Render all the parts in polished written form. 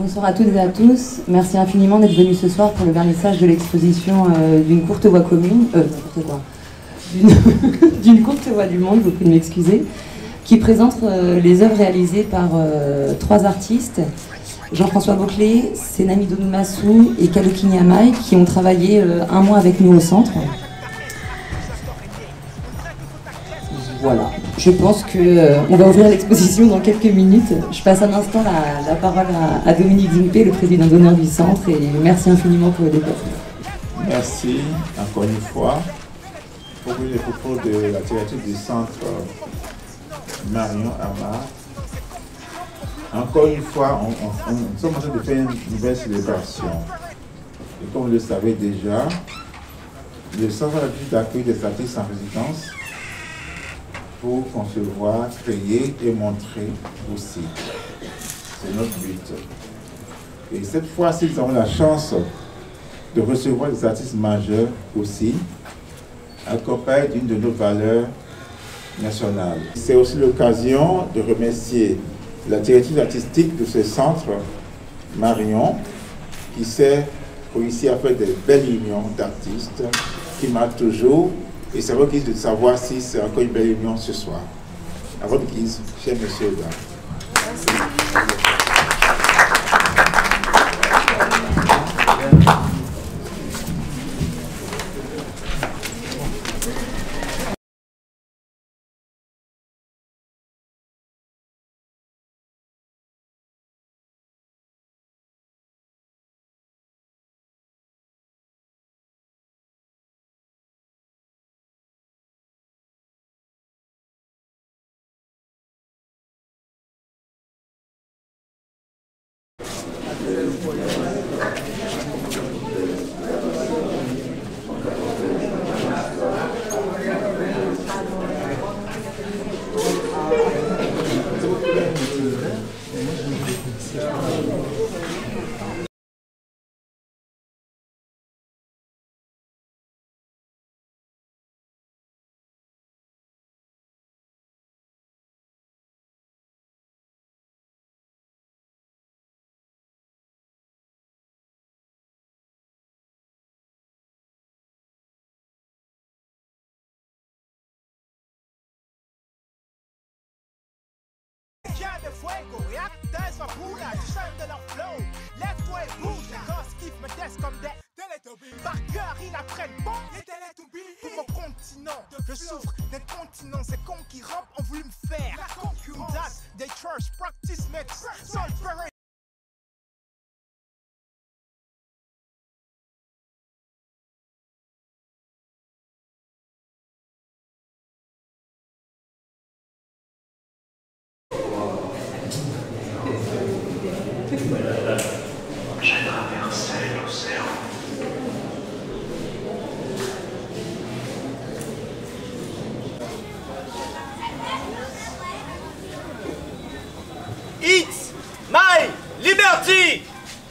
Bonsoir à toutes et à tous. Merci infiniment d'être venus ce soir pour le vernissage de l'exposition d'une courte voix commune, n'importe quoi, d'une courte voix du monde, vous pouvez m'excuser, qui présente les œuvres réalisées par trois artistes, Jean-François Boclet, Senami Donumasu et Kaluki Nyamai, qui ont travaillé un mois avec nous au centre. Voilà, je pense qu'on va ouvrir l'exposition dans quelques minutes. Je passe un instant la parole à Dominique Zimpe, le président d'honneur du centre, et merci infiniment pour le déplacement. Merci encore une fois pour les propos de la directrice du centre Marion Amar. Encore une fois, nous sommes en train de faire une nouvelle célébration. Et comme vous le savez déjà, le centre a l'habitude d'accueillir des artistes en résidence pour concevoir, créer et montrer aussi. C'est notre but. Et cette fois-ci, nous avons la chance de recevoir des artistes majeurs aussi, accompagnés d'une de nos valeurs nationales. C'est aussi l'occasion de remercier la directrice artistique de ce centre, Marion, qui s'est réussi à faire des belles réunions d'artistes, qui m'a toujours. Et c'est à votre guise de savoir si c'est encore une belle réunion ce soir. À votre guise, cher monsieur et dames. De fuego et acteurs en boula, du chant de leur flow. Lève-toi et bouge, les gosses kiffent me testent comme des Teletubbies. Par cœur, ils apprennent bon, les Teletubbies. Pour mon continent, je souffre des continents. Ces cons qui rampent ont voulu me faire la concurrence. Des church practice makes solve. J'ai traversé l'océan. It's my liberty!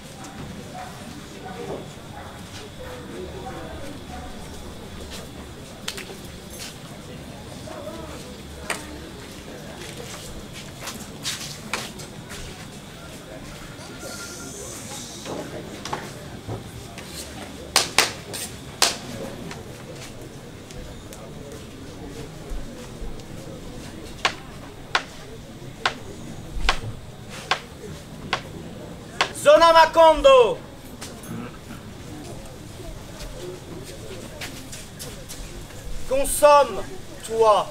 Zona Macondo! Consomme-toi!